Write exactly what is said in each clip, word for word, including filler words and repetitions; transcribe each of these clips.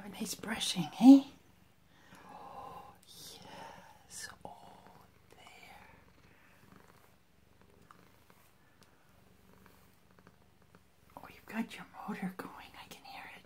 Have a nice brushing, hey? Oh, yes. Oh, there. Oh, you've got your motor going. I can hear it.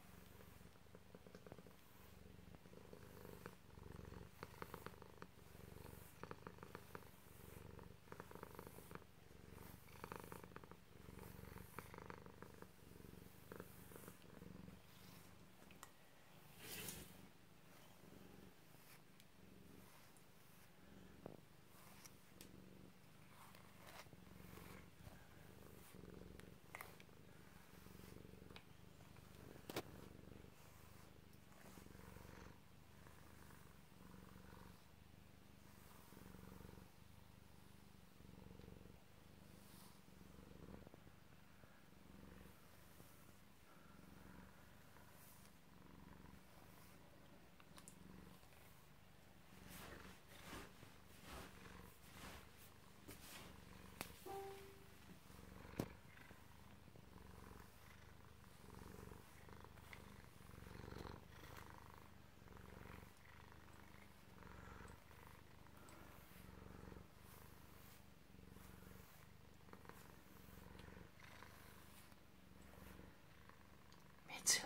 Mitsu.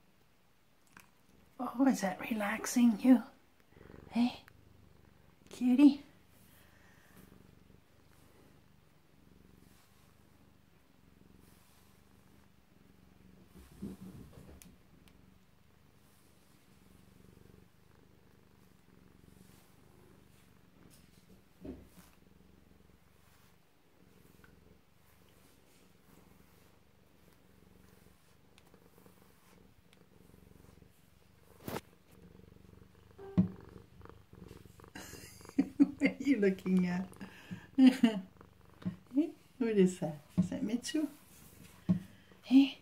Oh, is that relaxing you? Hey, cutie? What are you looking at? What is that? Is that Mitsu? Hey?